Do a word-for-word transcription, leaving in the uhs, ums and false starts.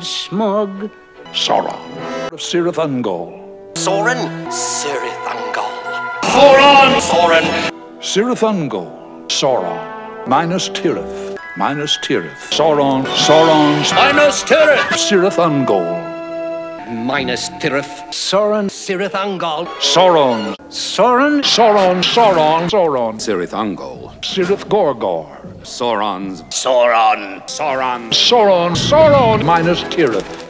Smug. Sauron. Cirith Ungol. Soren. Cirith Ungol. Sauron! Soren. Cirith Ungol. Sauron. Minus Tirith. Minus Tirith. Sauron. Sauron. Minus Tirith. Cirith Ungol. Minus Tirith. Soren. Cirith Ungol. Sauron. Soren. Sauron. Sauron. Sauron. Cirith Ungol. Cirith Gorgor. Sauron's. Sauron. Sauron. Sauron. Sauron. Minus Tirith.